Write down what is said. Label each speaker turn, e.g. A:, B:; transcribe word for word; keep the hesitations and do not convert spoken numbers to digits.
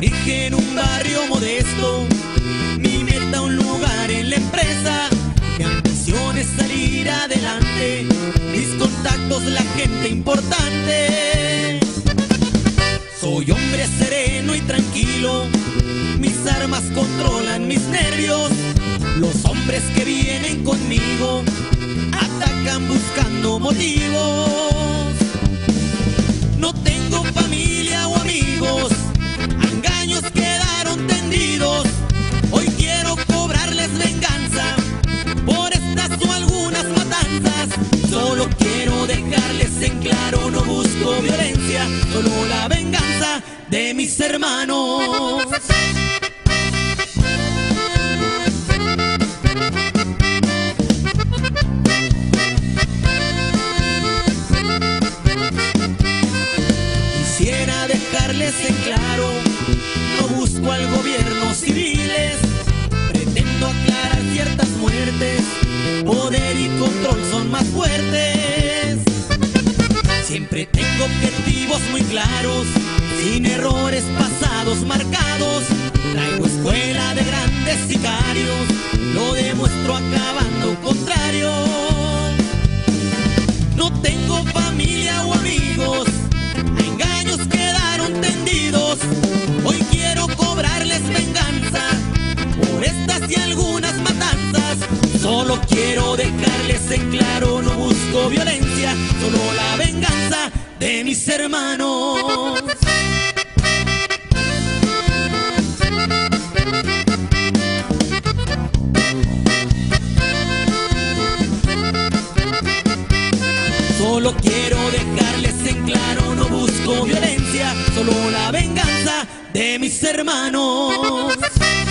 A: origen un barrio modesto, mi meta un lugar en la empresa, mi ambición es salir adelante, mis contactos la gente importante. Soy hombre sereno y tranquilo, mis armas controlan mis nervios. Los hombres que vienen conmigo atacan buscando motivos. No tengo familia o amigos, a engaños quedaron tendidos. Hoy quiero cobrarles venganza por estas o algunas matanzas. Solo quiero dejarles en claro, no busco violencia, solo la venganza de mis hermanos. Quisiera dejarles en claro, no busco al gobierno civiles, pretendo aclarar ciertas muertes, poder y control son más fuertes. Siempre tengo objetivos muy claros, sin errores pasados marcados. Traigo escuela de grandes sicarios, lo demuestro acabando contrario. No tengo familia o amigos, a engaños quedaron tendidos. Hoy quiero cobrarles venganza por estas y algunas matanzas. Solo quiero dejarles en claro, no busco violencia, solo la venganza de mis hermanos. Solo quiero dejarles en claro, no busco violencia, solo la venganza de mis hermanos.